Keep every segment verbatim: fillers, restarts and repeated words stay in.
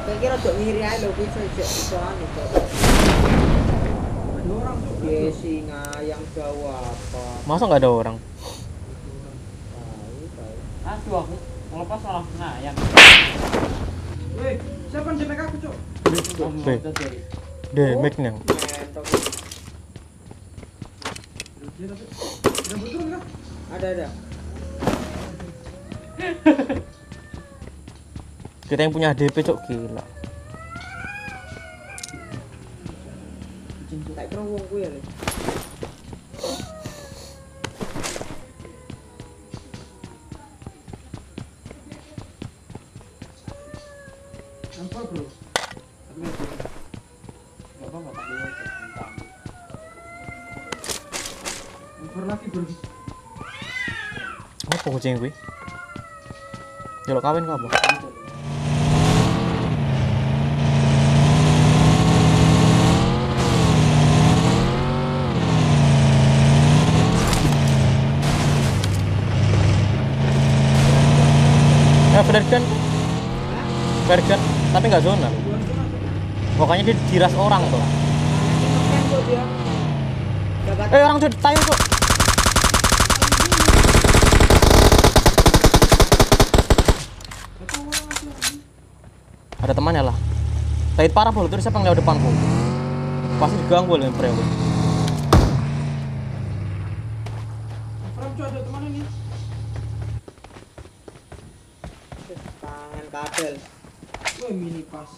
kira dok ngiri aja lo, bisa iso anu kok. Ada orang tuh. Iya singa yang Jawa apa? Masa nggak ada orang? Aduh aku ngelepas malah ngayang. Weh, siapa yang demek aku, Cuk? Weh. Demek nang. Ada ada. Kita yang punya H D P cok gila. Tak kira wong ku ya le. Ampun bro. Enggak apa-apa tak boleh. Ampun lagi bro. Apa kucing kuwi? Jaluk kawin ka apa? Ya Fergan. Fergan, tapi nggak zona. Pokoknya dia diras orang tuh. Eh orang sudah tayang kok. Ada temannya lah. Tahit parah bol, terus siapa yang lewat depanku? Pasti diganggu oleh Freo. Freo ada teman ini. Tangan kadel. Wah mini pas.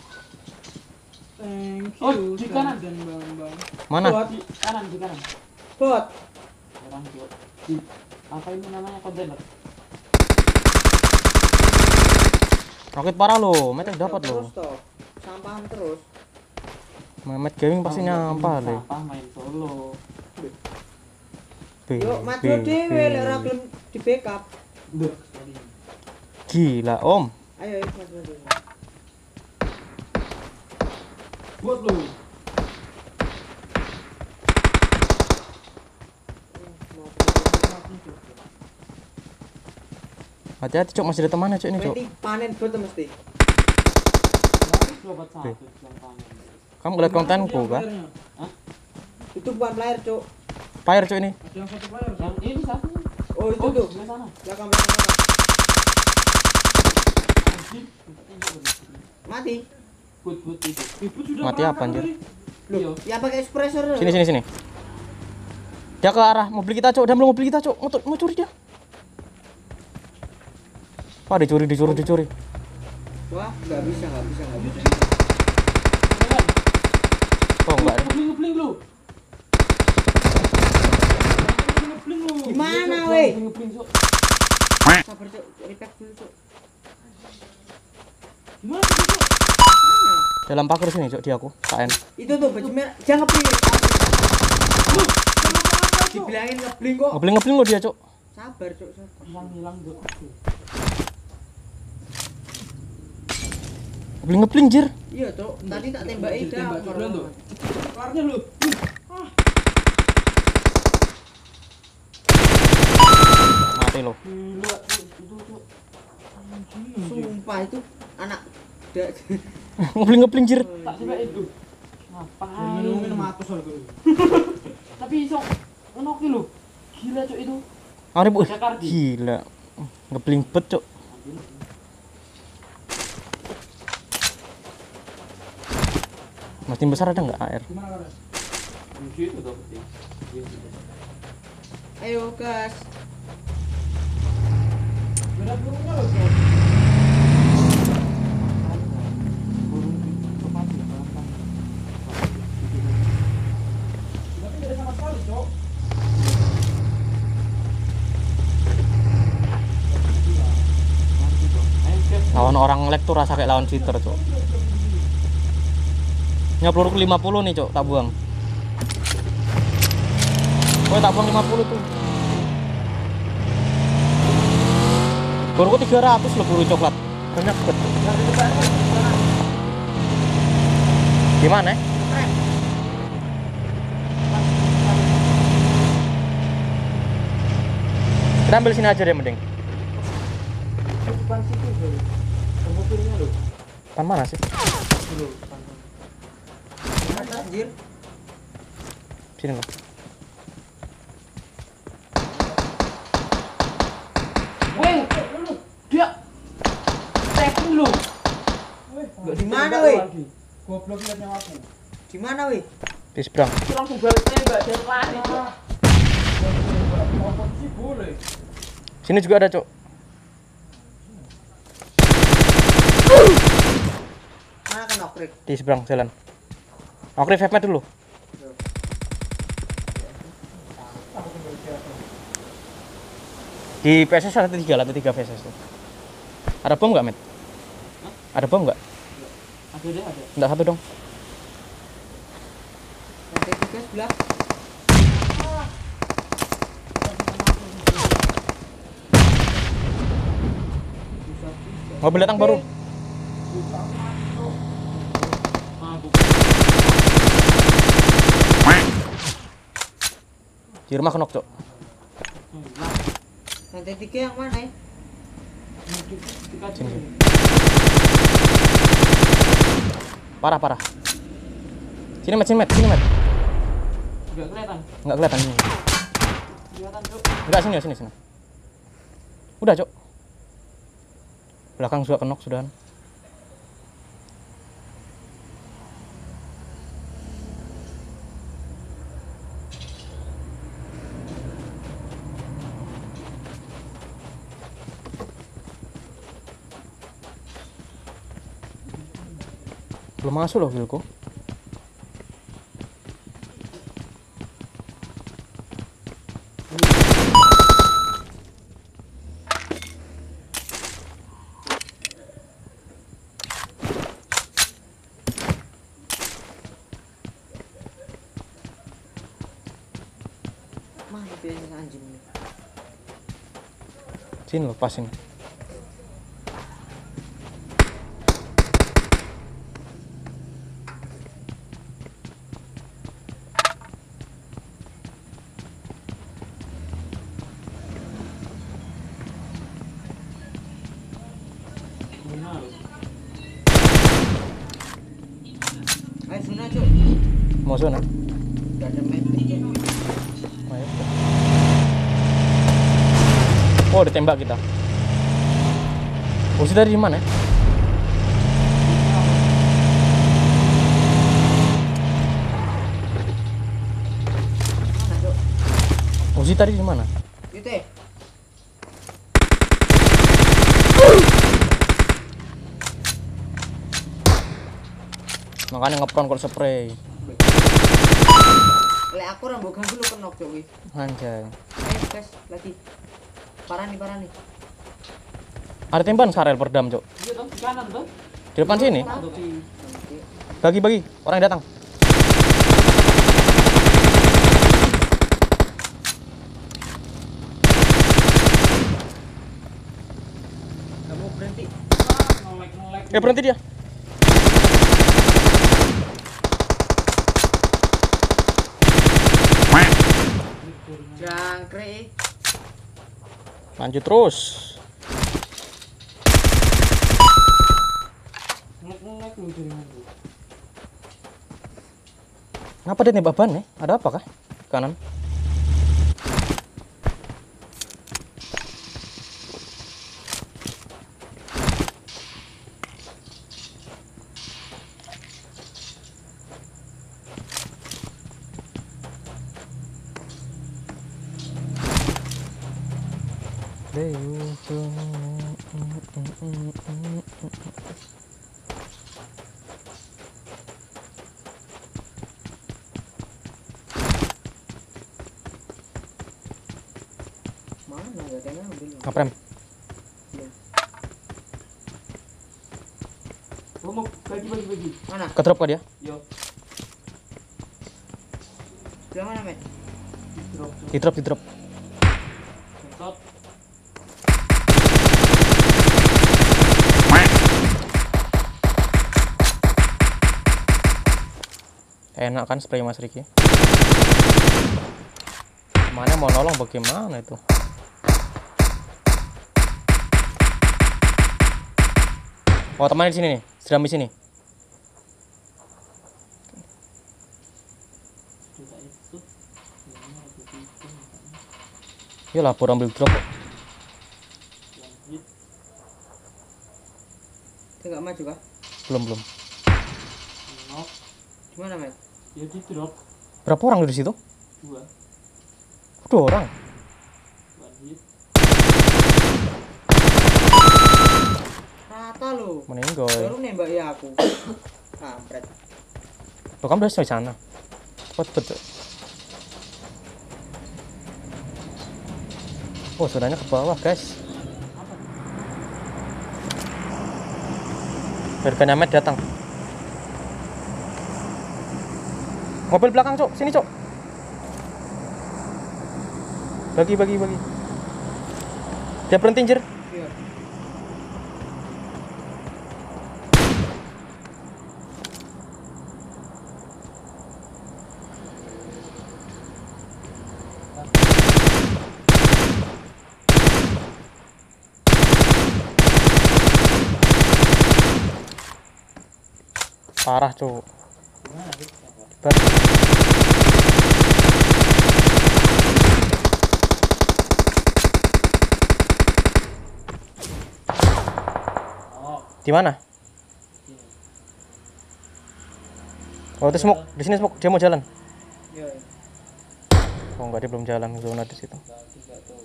Thank you. Oh, di kanan dan bang-bang. Mana? Bot di kanan, di kanan. Bot. Orang bot. Di apa ini namanya kontainer? Roket parah lo, Met dapat lo. Terus toh. Sampahan terus. Met gaming pasti nyampah deh. Sampah main solo. Yuk, maju dhewe lek ora gelem di backup. Duh. Gila, Om. Ayo, ayo maju dhewe. Bot lo. Hati-hati cok, masih ada temannya cok ini cok. Mesti panen bot mesti. Sobat satu yang panen. Kamu ngeliat kontenku kan? Hah? Itu bukan player, Cuk. Fire cok ini. Ada yang satu player. Yang ini satu. Oh, itu Oh, tuh. di sana. Belakang belakang. Anjing. Mati. But but itu. Ibu sudah Mati apa anjir? Loh, yang pakai espresso. Sini sini sini. Dia ke arah mobil kita cok, dia belum mobil kita cok. Mau, mau curi dia. Wah dicuri dicuri dicuri. Wah, nggak bisa, nggak bisa, nggak bisa. Oh enggak. Ngebling ngebling lu. Ngebling lu. Gimana, weh? Ngebling Cuk. Sabar, Cuk. Repack dulu, Cuk. Gimana Cuk? Dalam pagar sini cok di aku. K N. Itu tuh baju merah. Jangan ngebling. Lu, dibilangin ngebling kok. Ngebling ngebling lo dia cok. Sabar, Cuk. Sabar. Hilang hilang Cuk. Ngebling ngebling jir. Iya, Cuk. Tadi tak tembaki dah. Keluarnya lu. Ah. Mati lo. Gila itu Cuk. Sumpah itu anak dak. Ngebling ngebling jir. Tak coba itu. Ngapain? Minum minum atus aku. Tapi iso ngono ki lho. Gila Cuk itu. Arep uh, Jakarta. gila. Ngebling bet cok. Mas tim besar ada nggak A R? Ayo, gas. Lawan orang lek tuh rasa kayak lawan cheater cok. Nya peluru lima puluh nih cok, tak buang. Oh tak buang lima puluh tuh. Peluruku tiga ratus loh peluru coklat. Banyak banget. Gimana? Kita ambil sini aja deh mending. Depan situ, Bro. Mobilnya loh. Pan mana sih? Dulu. Atas anjir. Sini loh. Weh, dia tapping lu. Di mana, weh? Goblok liatnya aku. Di mana, weh? Di seberang. Itu langsung balik tembak dari lari, Cok. Sih boleh. Sini juga ada, Cok. Mana kan okrik? Di seberang jalan. Oke, five meter dulu. Di P S S ada tiga, lantai tiga P S S tuh. Ada bom nggak, Met? Ada bom nggak? Ada deh, ada. Nggak satu dong. Lantai tiga sebelah. Mobil datang baru. Di rumah kenok, Cok. Lantai tiga yang mana ya? Sini. Parah, parah. Sini, Met, sini, Met, sini, Met. Enggak kelihatan. Nggak kelihatan ini. Kelihatan, Cok. Enggak, sini, sini, sini. Udah, Cok. Belakang juga kenok sudah. Belum masuk loh, Wilko. Mana pilihnya anjing ini? Sini loh, pas ini. Ayo Suna, Cuk. Mau zona? Gak ada main Cuk. Ayo. Oh, ditembak kita. Posisi dari mana? Ya? Mana, Cuk? Posisi tadi di mana? Itu ya? Makanya ngepron kalau spray. Lek aku rambut ganggu lu kenok, Cuk. Wih. Anjay. Ayo, guys, lagi. Parah nih, parah nih. Ada tembakan Sarel perdam, Cok. Iya, Tom, di kanan, Tom. Di depan sini. Bagi bagi orang yang datang. Kamu berhenti. Nolek-nolek. Eh berhenti dia. Jangkrik. Lanjut terus. Nolek-nolek lu dari mana? Ngapa dia nembak ban nih? Ada apa kah? Kanan. Mana enggak ada yang ambil. Ngaprem. Gua mau bagi-bagi-bagi. Mana? Kedrop kah dia? Yo, Sebelah mana, Met? drop. Di drop, di drop. Stop. Enak kan spray Mas Riki? Mana mau nolong bagaimana itu? Oh, teman di sini nih. Seram di sini. Sudah itu. Ini ada tiga. Ya lapor ambil drop. Lanjut. Enggak maju kah? Belum belum. Knock. Gimana, Met? Ya di drop. Berapa orang di situ? Dua. Dua orang. Lanjut. Rata lo. Meninggal. Baru nembak ya aku. Kampret. Lo kan udah di sana. Cepat betul. Oh, saudaranya ke bawah, guys. Harganya Met datang. Mobil belakang, Cok. Sini, Cok. Bagi, bagi, bagi. Dia berhenti, anjir. Iya. Parah, Cok. Gimana sih? Bar- Oh, Di mana? sini. Oh, itu smoke. Di sini smoke. Dia mau jalan. Iya. Oh, enggak, dia belum jalan. Zona di situ. Enggak, enggak tahu.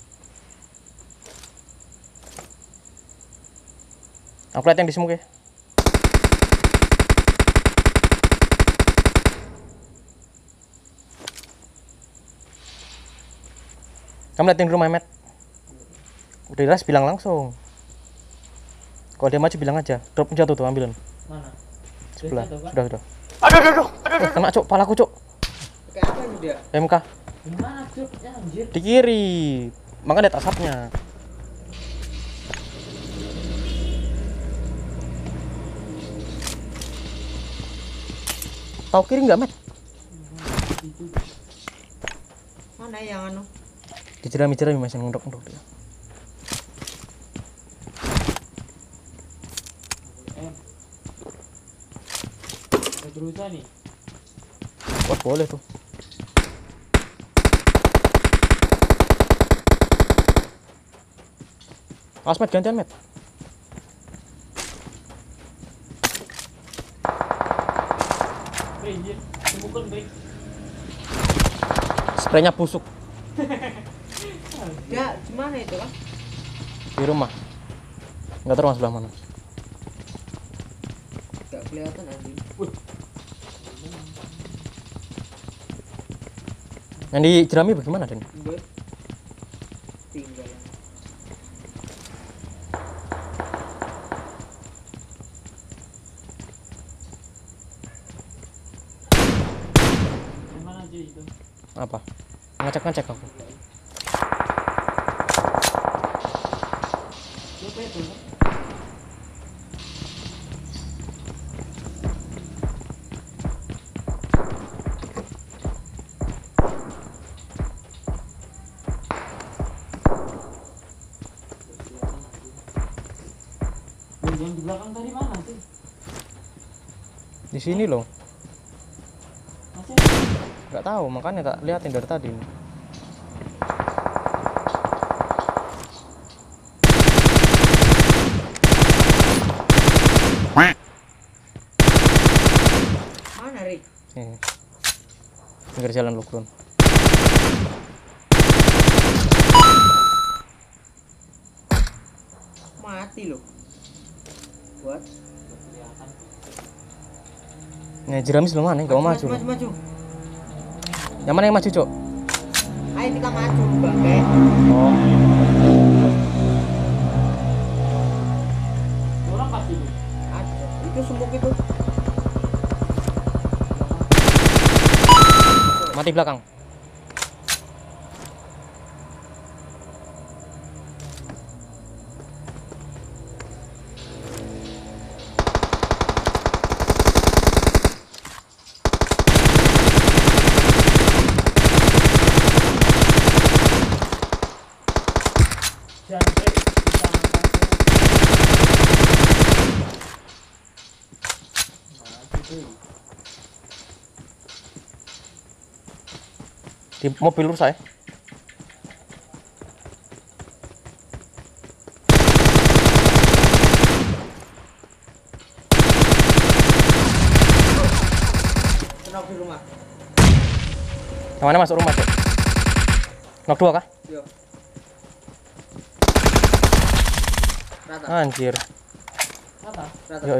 Aku lihat yang di smoke ya. Kamu liatin rumah Met. Udah jelas bilang langsung. Kalau dia maju bilang aja. Drop jatuh tuh, ambilin. Mana? Sebelah. Jatuh, Pak? Sudah, sudah. Aduh, aduh, aduh. Eh, kena, Cok. Palaku, Cok. Kayak apa ini dia? M K. Gimana tuh? Ya anjir. Di kiri. Makanya lihat asapnya. Tahu kiri nggak, Met? Itu. Mana yang anu? Dijerami-jerami masih nunduk-nunduk dia. M. Ada berusaha nih. Wah, boleh tuh. Awas, Met, gantian, Met. Hei, anjir. Temukan, baik. Spraynya busuk Ya, gimana itu kan? di rumah. Nggak tahu rumah sebelah mana. Gak kelihatan anjing. Wih. Yang di jerami bagaimana, Den? Gue tinggal. Gimana aja itu? Apa? Ngecek-ngecek aku. Siapa itu? Pak? Yang di belakang tadi mana sih? Di sini loh. Masih ada? Nggak tahu, makanya tak liatin dari tadi. Mana, Rik? Nih. Pinggir jalan Lukron. Mati loh. Buat. Nggak kelihatan. Nih, jerami sebelah mana? Nggak mau maju. maju, loh. maju, maju. Yang mana yang maju, Cok? Ayo kita maju, bangke. Oh, Orang pasti itu. Ada. Itu sumuk itu. mati belakang. Jangan, eh, jangan. Di mobil lurus saya. Kenok di rumah. Yang mana masuk rumah, Cok? Nok dua kah? Yo. Rata. Anjir. Rata. Rata. Yoi.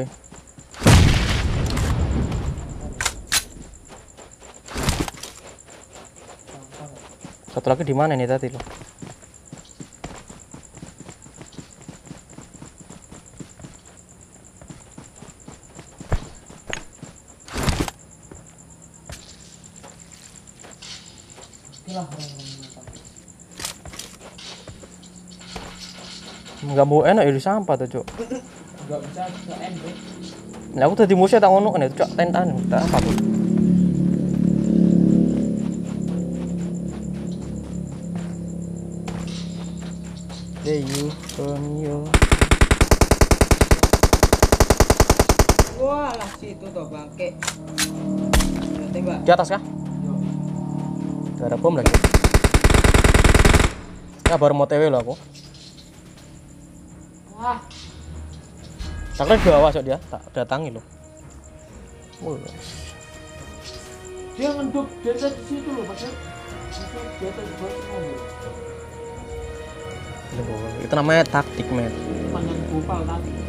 Satu lagi di mana ini tadi lo? Itulah orang-orang yang Enggak mau enak ya di sampah tuh, Cok. nggak bisa nggak end bro. Nah, aku tadi musuh tak ngono kan itu, Cok. Tentan, tak apa tuh. Hey you from you. Wah, lah situ tuh bangke. Ya, tembak. Di atas kah? Gak ada bom lagi. Ya baru mau T W lo aku. Wah, Tak kira di bawah, Cok, dia. Tak datangi lo. Wah. dia ngeduk di atas situ loh, Mas. Itu di atas bawah mobil. Itu namanya taktik, men. Panjang gopal tadi.